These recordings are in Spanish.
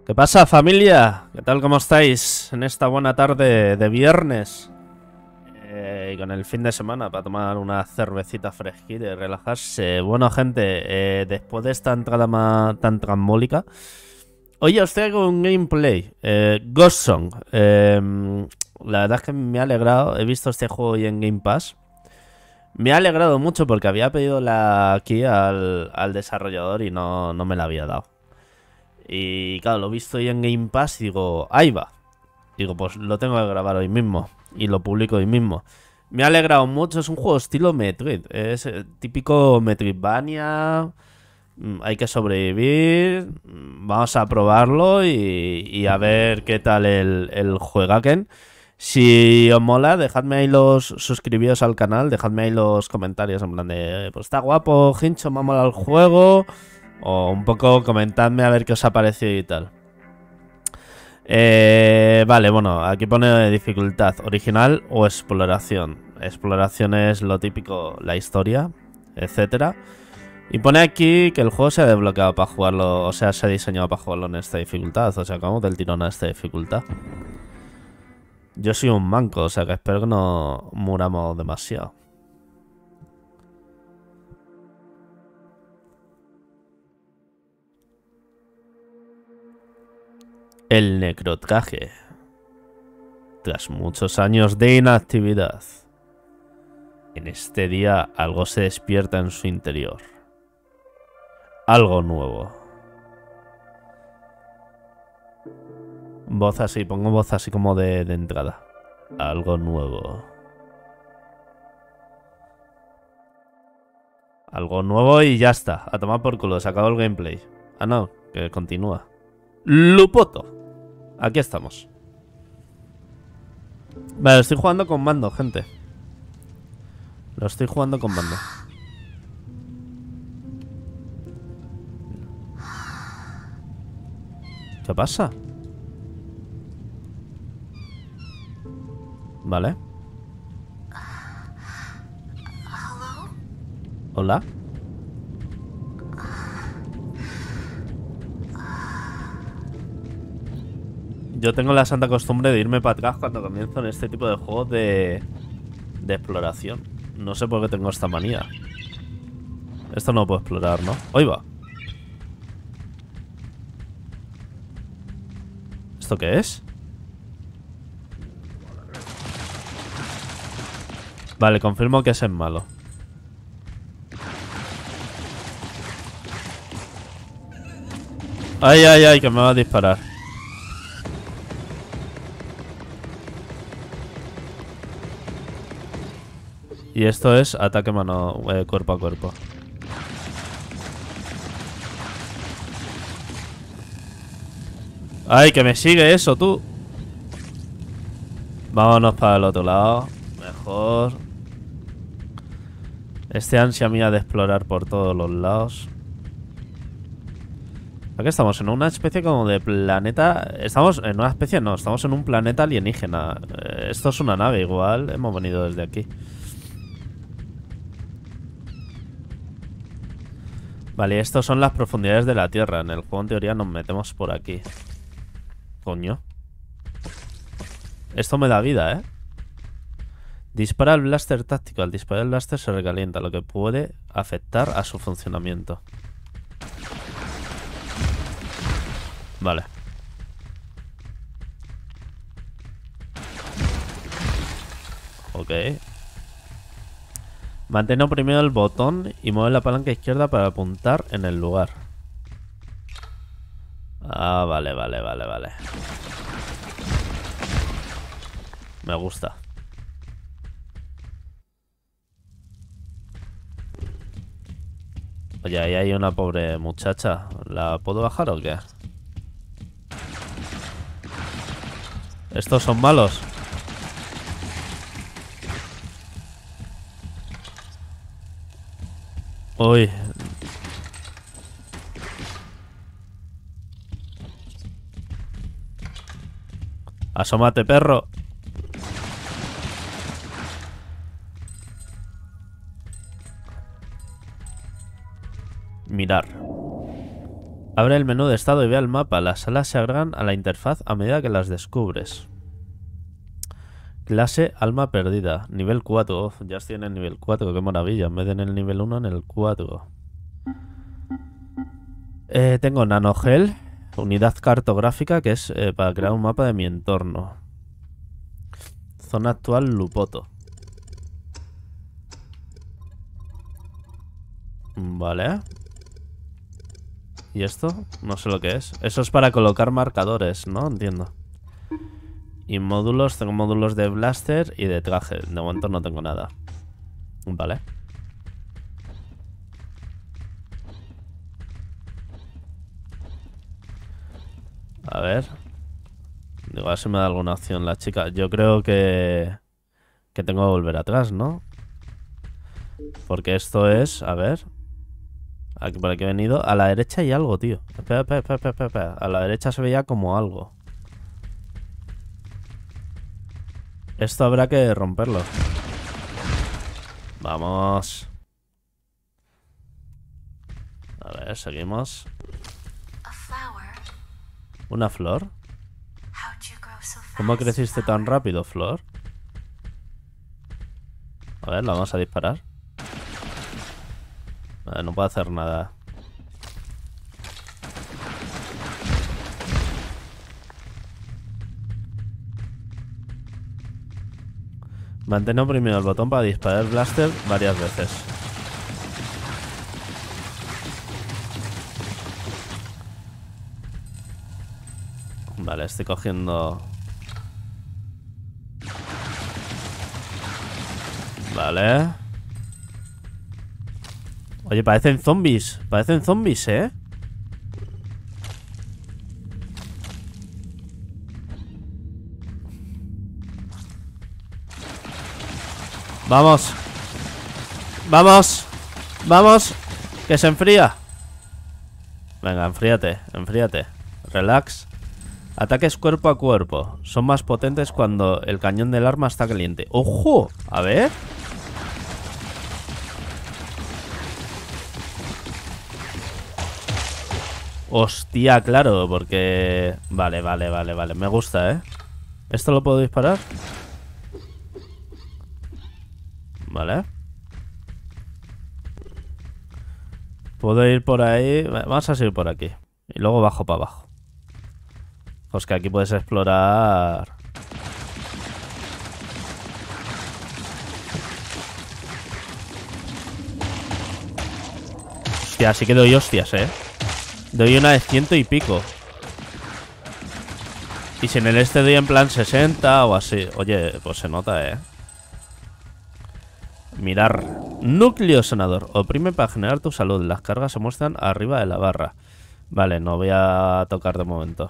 ¿Qué pasa, familia? ¿Qué tal, cómo estáis en esta buena tarde de viernes? Y con el fin de semana para tomar una cervecita fresquita y relajarse. Bueno, gente, después de esta entrada tan trambólica, hoy os traigo un gameplay. Ghost Song. La verdad es que me ha alegrado. He visto este juego hoy en Game Pass. Me ha alegrado mucho porque había pedido la key al desarrollador y no me la había dado. Y claro, lo he visto ahí en Game Pass y digo, ahí va. Digo, pues lo tengo que grabar hoy mismo. Y lo publico hoy mismo. Me ha alegrado mucho, es un juego estilo Metroid. Es típico Metroidvania. Hay que sobrevivir. Vamos a probarlo y a ver qué tal el juegaken. Si os mola, dejadme ahí suscribíos al canal, dejadme ahí los comentarios en plan de, pues está guapo, Hincho, me ha molado el juego. O un poco comentadme a ver qué os ha parecido y tal. Vale, bueno, aquí pone dificultad, original o exploración. Exploración es lo típico, la historia, etcétera. Y pone aquí que el juego se ha desbloqueado para jugarlo, o sea, se ha diseñado para jugarlo en esta dificultad. O sea, como del tirón a esta dificultad. Yo soy un manco, o sea que espero que no muramos demasiado. El necrotraje. Tras muchos años de inactividad, en este día algo se despierta en su interior. Algo nuevo. Voz así, pongo voz así como de entrada. Algo nuevo. Algo nuevo y ya está. A tomar por culo, se acabó el gameplay. Ah, no, que continúa. Lupoto. Aquí estamos. Vale, estoy jugando con mando, gente. Lo estoy jugando con mando. ¿Qué pasa? Vale. Hola. Yo tengo la santa costumbre de irme para atrás cuando comienzo en este tipo de juegos de exploración. No sé por qué tengo esta manía. Esto no lo puedo explorar, ¿no? ¡Ahí va! ¿Esto qué es? Vale, confirmo que ese es malo. ¡Ay, ay, ay! Que me va a disparar. Y esto es ataque mano, cuerpo a cuerpo. ¡Ay, que me sigue eso, tú! Vámonos para el otro lado. Mejor. Este ansia mía de explorar por todos los lados. Aquí estamos en una especie como de planeta. Estamos en una especie, no, estamos en un planeta alienígena. Esto es una nave igual. Hemos venido desde aquí. Vale, estas son las profundidades de la Tierra. En el juego, en teoría, nos metemos por aquí. Coño. Esto me da vida, ¿eh? Dispara el blaster táctico. Al disparar el blaster se recalienta, lo que puede afectar a su funcionamiento. Vale. Ok. Mantén oprimido el botón y mueve la palanca izquierda para apuntar en el lugar. Ah, vale. Me gusta. Oye, ahí hay una pobre muchacha. ¿La puedo bajar o qué? ¿Estos son malos? Uy. Asómate, perro. Mirar. Abre el menú de estado y ve el mapa. Las salas se agregan a la interfaz a medida que las descubres. Clase Alma Perdida. Nivel 4. Oh, ya estoy en el nivel 4. Qué maravilla. En vez de en el nivel 1, en el 4. Tengo nanogel. Unidad cartográfica, que es para crear un mapa de mi entorno. Zona actual Lupoto. Vale. ¿Y esto? No sé lo que es. Eso es para colocar marcadores, ¿no? Entiendo. Y módulos, tengo módulos de blaster y de traje. De momento no tengo nada. Vale. A ver. Digo, a ver si me da alguna opción la chica. Yo creo que tengo que volver atrás, ¿no? Porque esto es... A ver. Aquí, por aquí he venido. A la derecha hay algo, tío. Espera, espera, espera, espera, espera. A la derecha se veía como algo. Esto habrá que romperlo. Vamos. A ver, seguimos. ¿Una flor? ¿Cómo creciste tan rápido, flor? A ver, la vamos a disparar. Vale, no puedo hacer nada. Mantén oprimido el botón para disparar el blaster varias veces. Vale, estoy cogiendo... Vale. Oye, parecen zombies. Parecen zombies, ¿eh? Vamos. Vamos. Vamos. Que se enfría. Venga, enfríate. Enfríate. Relax. Ataques cuerpo a cuerpo. Son más potentes cuando el cañón del arma está caliente. ¡Ojo! A ver. Hostia, claro, porque... Vale, vale, vale, vale. Me gusta, ¿eh? ¿Esto lo puedo disparar? Vale. Puedo ir por ahí. Vamos a seguir por aquí. Y luego bajo para abajo. Pues que aquí puedes explorar. Hostia, sí que doy hostias, ¿eh? Doy una de 100 y pico. Y si en el este doy en plan 60 o así. Oye, pues se nota, ¿eh? Mirar. Núcleo sonador. Oprime para generar tu salud. Las cargas se muestran arriba de la barra. Vale, no voy a tocar de momento.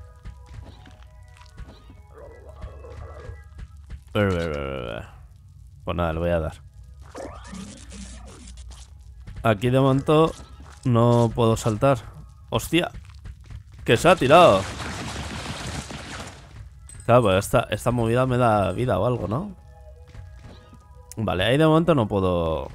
Pues nada, le voy a dar. Aquí de momento no puedo saltar. ¡Hostia! ¡Que se ha tirado! Claro, pues esta movida me da vida o algo, ¿no? Vale, ahí de momento no puedo...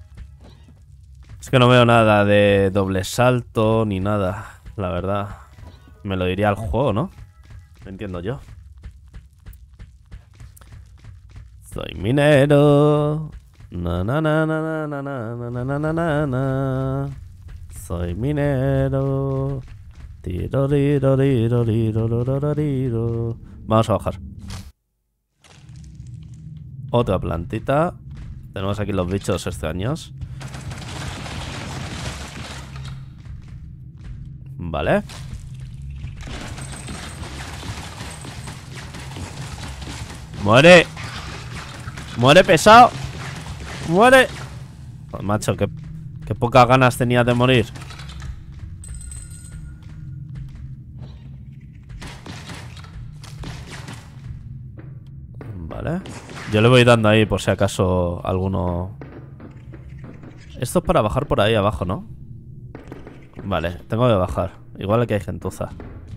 Es que no veo nada de doble salto ni nada, la verdad. Me lo diría el juego, ¿no? Lo entiendo yo. Soy minero. Na na na na na na na na na na na. Soy minero. Tiro, tiro, tiro, tiro, tiro, tiro. Vamos a bajar. Otra plantita. Tenemos aquí los bichos extraños. Vale. ¡Muere! ¡Muere, pesado! ¡Muere! Pues, macho, qué pocas ganas tenía de morir. Vale. Yo le voy dando ahí por si acaso alguno... Esto es para bajar por ahí abajo, ¿no? Vale, tengo que bajar. Igual que hay gentuza.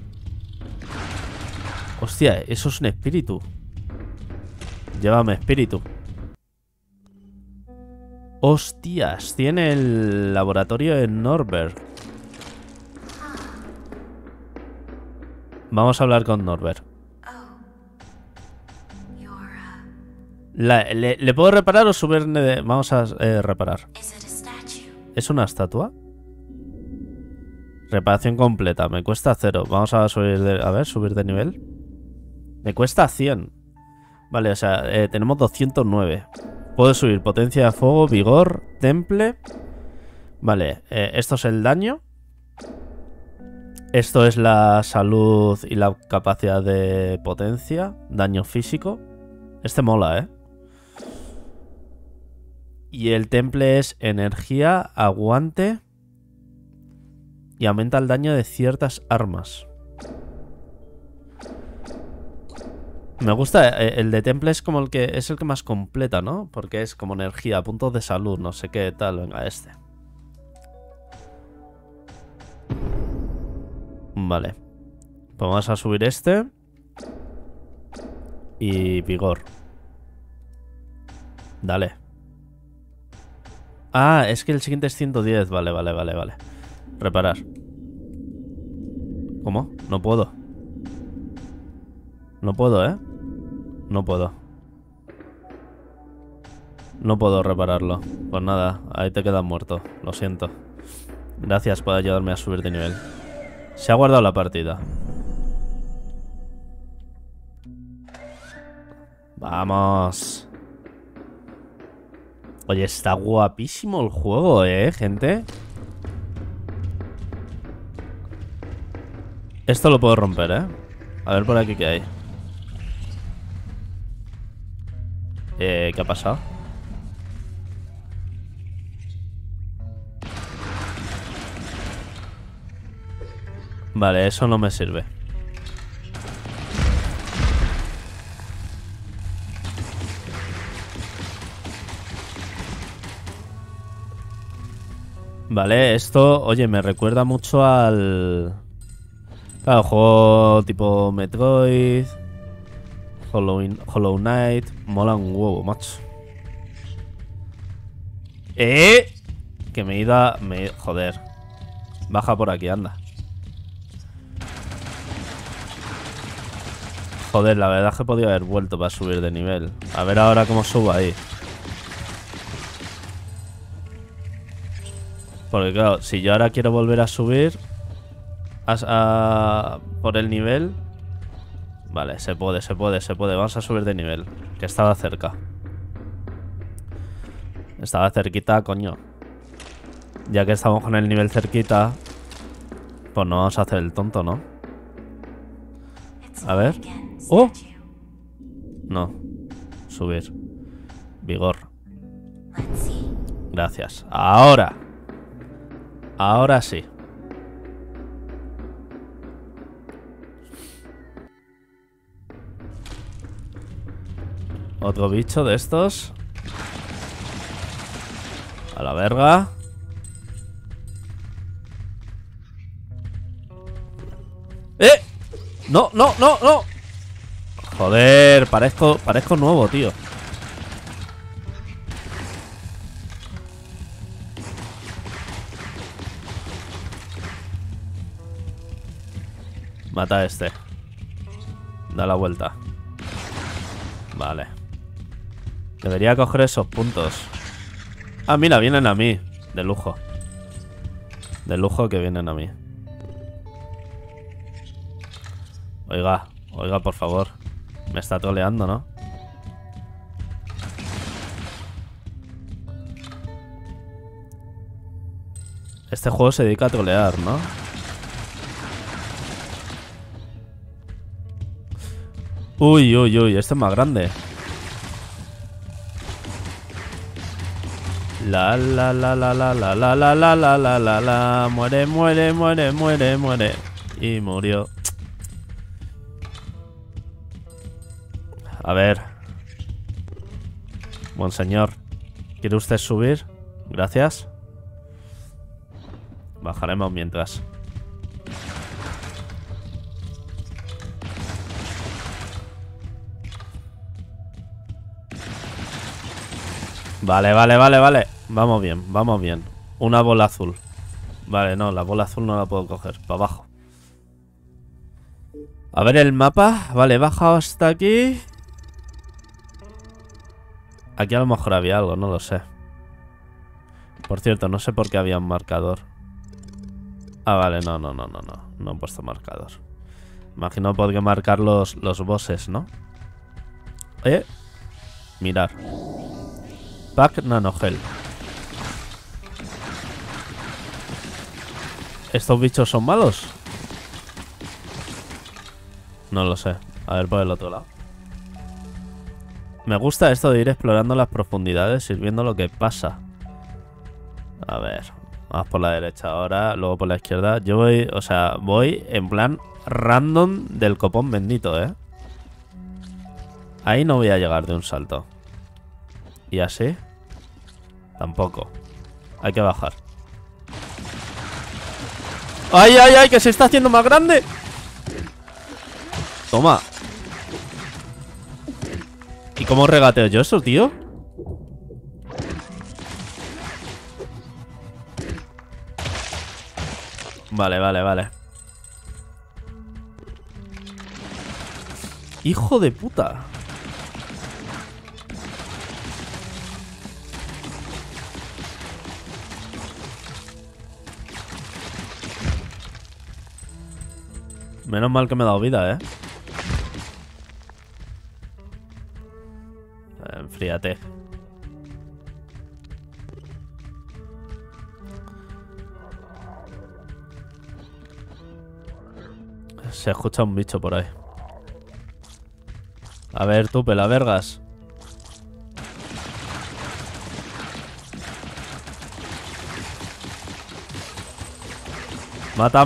Hostia, eso es un espíritu. Llévame, espíritu. Hostias, tiene el laboratorio en Norberg. Vamos a hablar con Norbert. ¿Le puedo reparar o subir de...? Vamos a reparar. ¿Es una estatua? Reparación completa. Me cuesta 0. Vamos a subir de... A ver, subir de nivel. Me cuesta 100. Vale, o sea, tenemos 209. Puedo subir potencia de fuego, vigor, temple. Vale, esto es el daño. Esto es la salud y la capacidad de potencia. Daño físico. Este mola, ¿eh? Y el temple es energía, aguante y aumenta el daño de ciertas armas. Me gusta, el de temple es como el que es el que más completa, ¿no? Porque es como energía, puntos de salud, no sé qué tal. Venga, este. Vale. Pues vamos a subir este. Y vigor. Dale. Ah, es que el siguiente es 110. Vale. Reparar. ¿Cómo? No puedo. No puedo, ¿eh? No puedo. No puedo repararlo. Pues nada, ahí te quedas muerto. Lo siento. Gracias por ayudarme a subir de nivel. Se ha guardado la partida. Vamos. Oye, está guapísimo el juego, gente. Esto lo puedo romper, A ver por aquí qué hay. ¿Qué ha pasado? Vale, eso no me sirve. Vale, esto, oye, me recuerda mucho al... Claro, juego tipo Metroid, Hollow Knight, mola un huevo, macho. Que me he ido a... Joder. Baja por aquí, anda. Joder, la verdad es que podía haber vuelto para subir de nivel. A ver ahora cómo subo ahí. Porque claro, si yo ahora quiero volver a subir por el nivel... Vale, se puede. Vamos a subir de nivel. Que estaba cerca. Estaba cerquita, coño. Ya que estamos con el nivel cerquita, pues no vamos a hacer el tonto, ¿no? A ver. ¡Oh! No. Subir. Vigor. Gracias. Ahora. Ahora sí. Otro bicho de estos. A la verga. No. Joder, parezco nuevo, tío. Mata a este. Da la vuelta. Vale. Debería coger esos puntos. Ah, mira, vienen a mí. De lujo. De lujo que vienen a mí. Oiga, por favor. Me está troleando, ¿no? Este juego se dedica a trolear, ¿no? Uy, este es más grande. Muere. Y murió. A ver. Monseñor, ¿quiere usted subir? Gracias. Bajaremos mientras. Vale. Vamos bien. Una bola azul. Vale, no, la bola azul no la puedo coger. Para abajo. A ver el mapa. Vale, he bajado hasta aquí. Aquí a lo mejor había algo, no lo sé. Por cierto, no sé por qué había un marcador. Ah, vale, no. No he puesto marcador. Imagino podría marcar los bosses, ¿no? Mirar. Pack nanogel. ¿Estos bichos son malos? No lo sé. A ver por el otro lado. Me gusta esto de ir explorando las profundidades y viendo lo que pasa. A ver. Vamos por la derecha ahora, luego por la izquierda. Yo voy, o sea, voy en plan random del copón bendito, ¿eh? Ahí no voy a llegar de un salto. ¿Y así? Tampoco. Hay que bajar. ¡Ay, ay, ay! ¡Que se está haciendo más grande! Toma. ¿Y cómo regateo yo eso, tío? Vale. ¡Hijo de puta! Menos mal que me he dado vida, ¿eh? Enfríate. Se escucha un bicho por ahí. A ver, tú, pelavergas. Mata.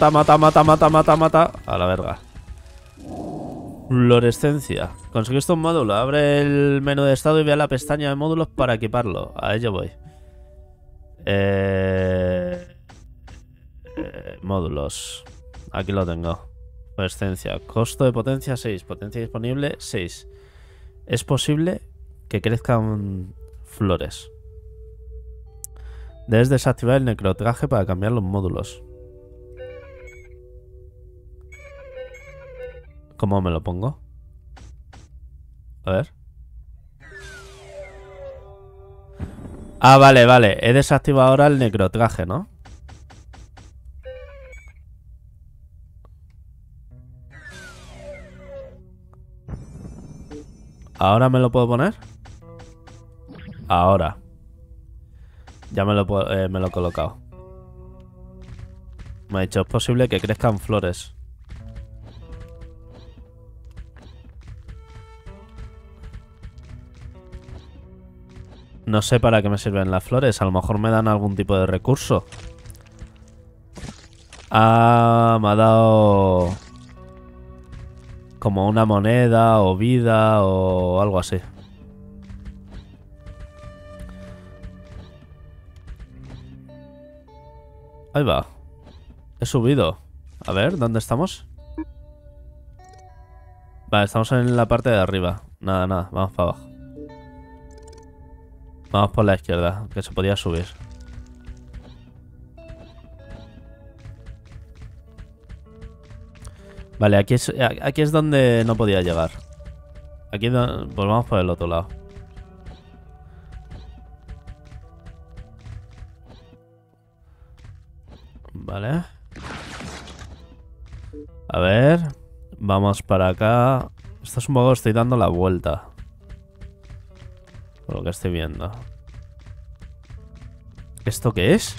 A la verga. Fluorescencia. Conseguiste un módulo. Abre el menú de estado y ve a la pestaña de módulos para equiparlo. A ello voy. Módulos. Aquí lo tengo. Fluorescencia. Costo de potencia 6. Potencia disponible 6. Es posible que crezcan flores. Debes desactivar el necrotraje para cambiar los módulos. ¿Cómo me lo pongo? A ver. Ah, vale. He desactivado ahora el necrotraje, ¿no? ¿Ahora me lo puedo poner? Ahora. Ya me lo he colocado. Me ha dicho, es posible que crezcan flores. No sé para qué me sirven las flores. A lo mejor me dan algún tipo de recurso. Ah, me ha dado como una moneda o vida o algo así. Ahí va. He subido. A ver, ¿dónde estamos? Vale, estamos en la parte de arriba. Nada, vamos para abajo. Vamos por la izquierda, que se podía subir. Vale, aquí es donde no podía llegar. Aquí pues vamos por el otro lado. Vale. A ver. Vamos para acá. Esto es un poco... Estoy dando la vuelta. Por lo que estoy viendo. ¿Esto qué es?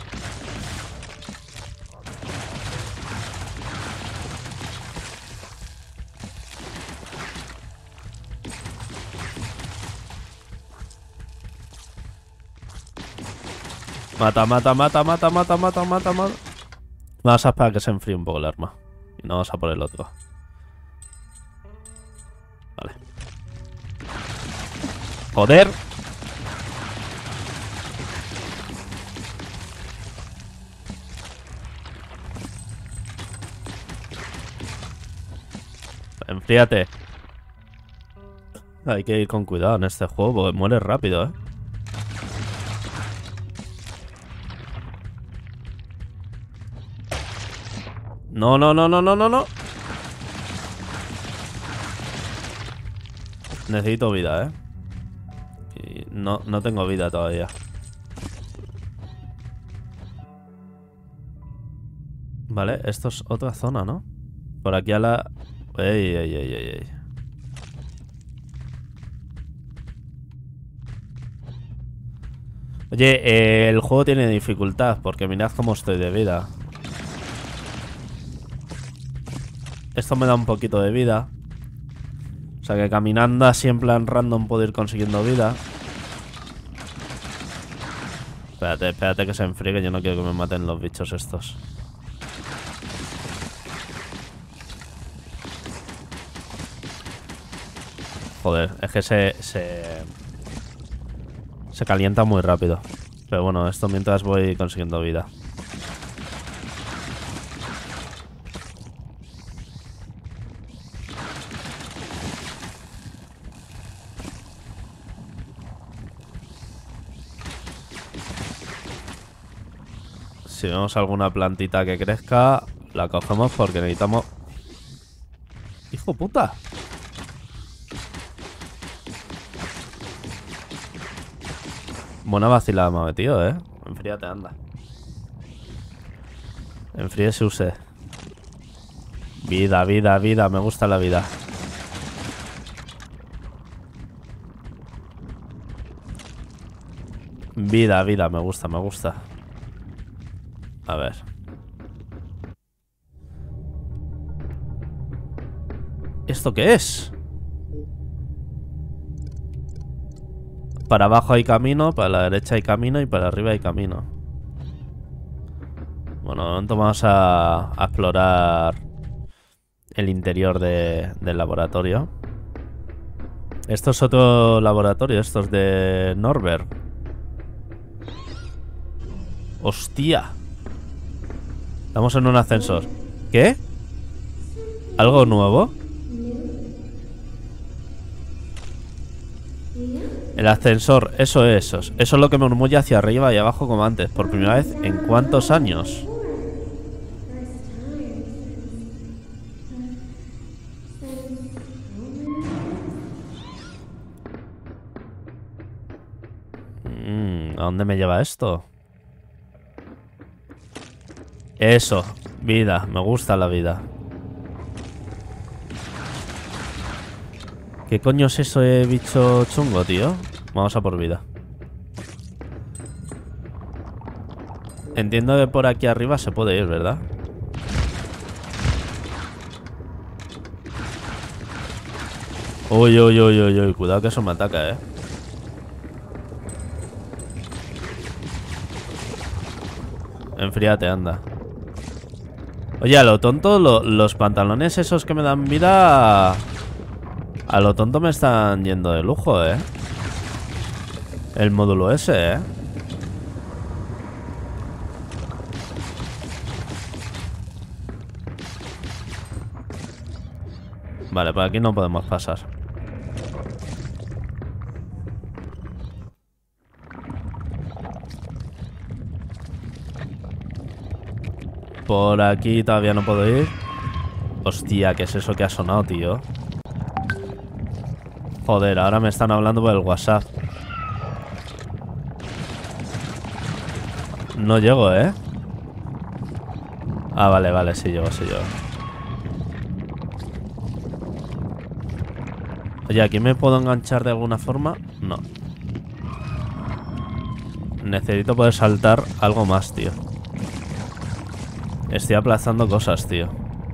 Mata. Vamos a esperar a que se enfríe un poco el arma. Y no vamos a por el otro. Vale. ¡Joder! Enfríate. Hay que ir con cuidado en este juego porque mueres rápido, ¿eh? No. Necesito vida, ¿eh? Y no tengo vida todavía. Vale, esto es otra zona, ¿no? Por aquí a la... Ey, ey, ey, ey, ey. Oye, el juego tiene dificultad, porque mirad cómo estoy de vida. Esto me da un poquito de vida. O sea que caminando así en plan random puedo ir consiguiendo vida. Espérate que se enfríe, que yo no quiero que me maten los bichos estos. Joder, es que se calienta muy rápido. Pero bueno, esto mientras voy consiguiendo vida. Si vemos alguna plantita que crezca, la cogemos porque necesitamos... ¡Hijo puta! Buena vacilada me ha metido, ¿eh? Enfríate, anda. Enfríese usted. Vida, vida, vida. Me gusta la vida. Vida, vida. Me gusta, me gusta. A ver. ¿Esto qué es? Para abajo hay camino, para la derecha hay camino y para arriba hay camino. Bueno, de momento vamos a explorar el interior del laboratorio. Esto es otro laboratorio, esto es de Norbert. ¡Hostia! Estamos en un ascensor. ¿Qué? ¿Algo nuevo? El ascensor, eso es lo que murmulla hacia arriba y abajo como antes. Por primera vez, ¿en cuántos años? ¿A dónde me lleva esto? Eso, vida, me gusta la vida. ¿Qué coño es eso de bicho chungo, tío? Vamos a por vida. Entiendo que por aquí arriba se puede ir, ¿verdad? Uy, uy, uy, uy, uy. Cuidado que eso me ataca, ¿eh? Enfríate, anda. Oye, a lo tonto, los pantalones esos que me dan vida... A lo tonto me están yendo de lujo, ¿eh? El módulo ese, ¿eh? Vale, por aquí no podemos pasar. Por aquí todavía no puedo ir. Hostia, ¿qué es eso que ha sonado, tío? Joder, ahora me están hablando por el WhatsApp. No llego, ¿eh? Ah, vale, vale, sí llego, sí llego. Oye, ¿aquí me puedo enganchar de alguna forma? No. Necesito poder saltar algo más, tío. Estoy aplazando cosas, tío.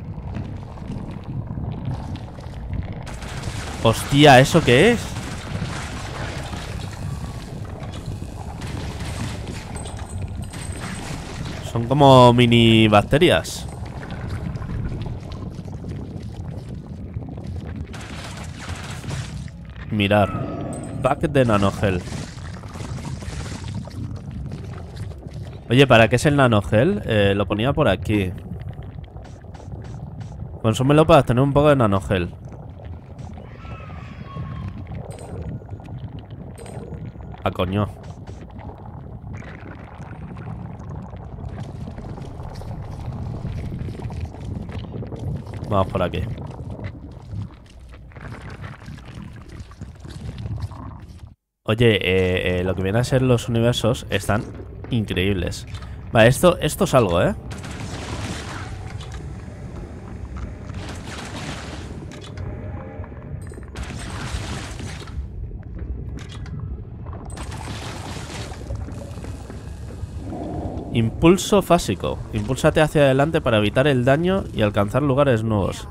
Hostia, ¿eso qué es? Son como mini bacterias. Mirar. Pack de nanogel. Oye, ¿para qué es el nanogel? Lo ponía por aquí. Consúmelo para tener un poco de nanogel. Ah, coño. Vamos por aquí. Oye, lo que viene a ser los universos están increíbles. Vale, esto es algo, ¿eh? Impulso fásico. Impúlsate hacia adelante para evitar el daño y alcanzar lugares nuevos.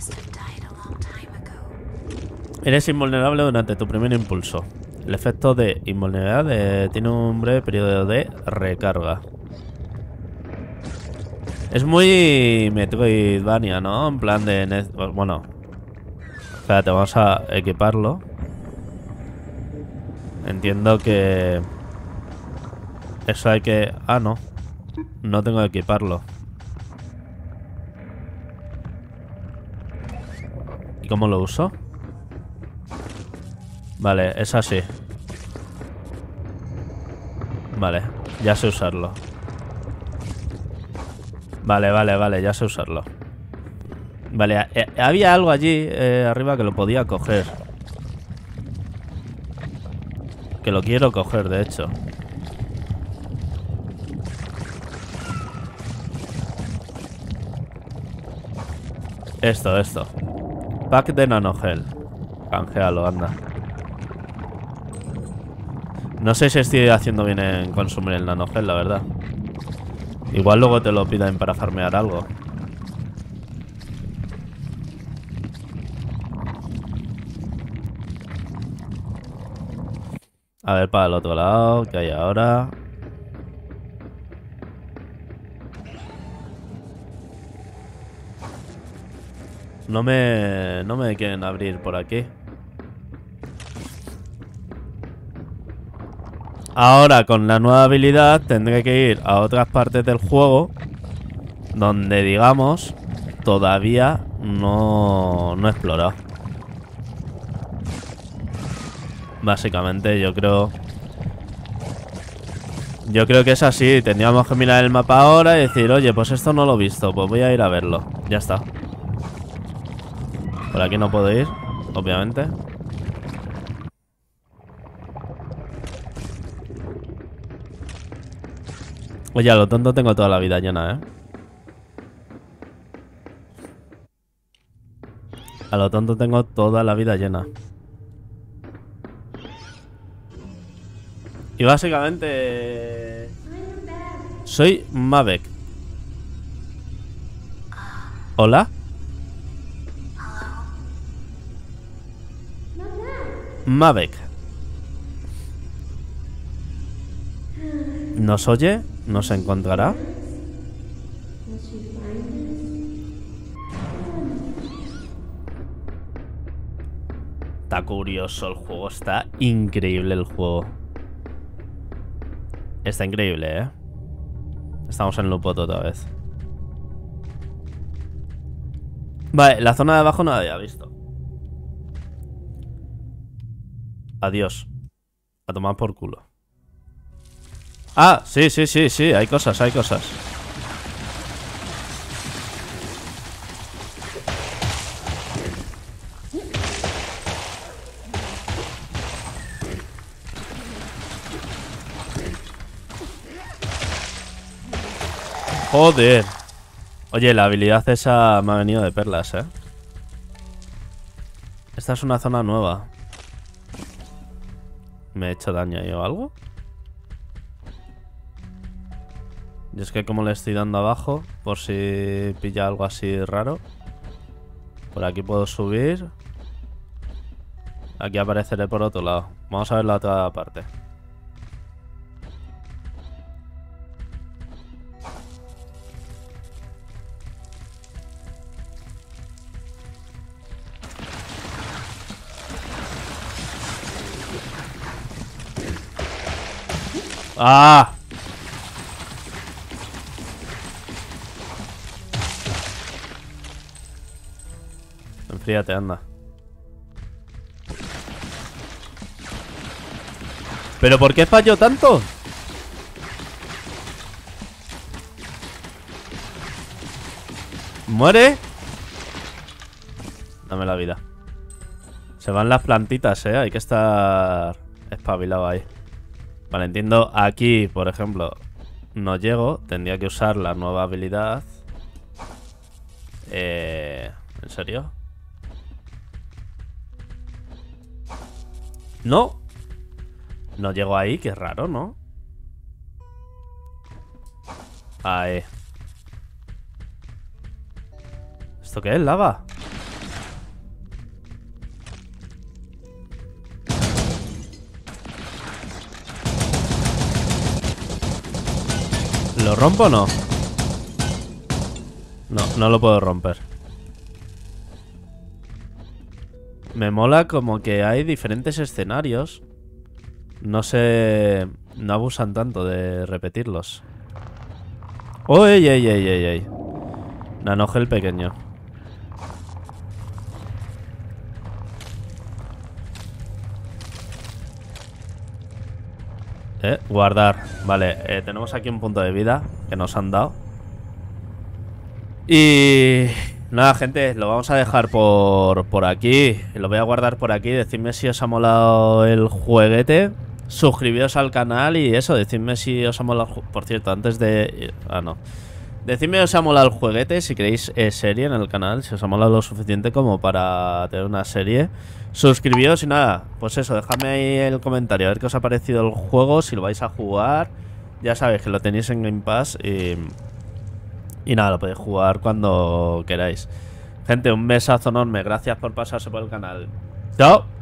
Eres invulnerable durante tu primer impulso. El efecto de invulnerabilidad tiene un breve periodo de recarga. Es muy Metroidvania, ¿no? En plan de... Bueno. Espérate, vamos a equiparlo. Entiendo que... Eso hay que... Ah, no. No tengo que equiparlo. ¿Y cómo lo uso? Vale, es así. Vale, ya sé usarlo. Vale, ya sé usarlo. Vale, había algo allí arriba que lo podía coger. Que lo quiero coger, de hecho. Esto. Pack de nanogel. Canjealo, anda. No sé si estoy haciendo bien en consumir el nanogel, la verdad. Igual luego te lo piden para farmear algo. A ver, para el otro lado, ¿qué hay ahora? No me quieren abrir por aquí. Ahora, con la nueva habilidad, tendré que ir a otras partes del juego donde, digamos, todavía no he explorado. Básicamente, yo creo que es así. Tendríamos que mirar el mapa ahora y decir, oye, pues esto no lo he visto, pues voy a ir a verlo. Ya está. Por aquí no puedo ir, obviamente. Oye, a lo tonto tengo toda la vida llena, ¿eh? A lo tonto tengo toda la vida llena. Y básicamente... Soy Mavek. ¿Hola? Mavek. ¿Nos oye? ¿Nos encontrará? Está curioso el juego. Está increíble el juego. Está increíble, ¿eh? Estamos en Lupoto otra vez. Vale, la zona de abajo no la había visto. Adiós. A tomar por culo. Ah, sí, hay cosas, Joder. Oye, la habilidad esa me ha venido de perlas, ¿eh? Esta es una zona nueva. ¿Me he hecho daño ahí o algo? Y es que como le estoy dando abajo, por si pilla algo así raro. Por aquí puedo subir. Aquí apareceré por otro lado. Vamos a ver la otra parte. ¡Ah! Enfríate, anda. ¿Pero por qué falló tanto? ¿Muere? Dame la vida. Se van las plantitas, hay que estar espabilado ahí. Vale, entiendo. Aquí, por ejemplo, no llego. Tendría que usar la nueva habilidad. ¿En serio? No. No llego ahí, qué raro, ¿no? Ahí. ¿Esto qué es? ¿Lava? ¿Lo rompo o no? No, no lo puedo romper. Me mola como que hay diferentes escenarios. No sé... No abusan tanto de repetirlos. ¡Oh, ey, ey, ey, ey, ey! Nanogel pequeño. Guardar. Vale, tenemos aquí un punto de vida que nos han dado. Y... Nada, gente, lo vamos a dejar por aquí. Lo voy a guardar por aquí. Decidme si os ha molado el jueguete. Suscribíos al canal y eso, decidme si os ha molado... Por cierto, antes de... Ah, no. Decidme si os ha molado el jueguete, si queréis serie en el canal, si os ha molado lo suficiente como para tener una serie. Suscribíos y nada, pues eso, dejadme ahí el comentario a ver qué os ha parecido el juego, si lo vais a jugar. Ya sabéis que lo tenéis en Game Pass y nada, lo podéis jugar cuando queráis. Gente, un besazo enorme, gracias por pasarse por el canal. ¡Chao!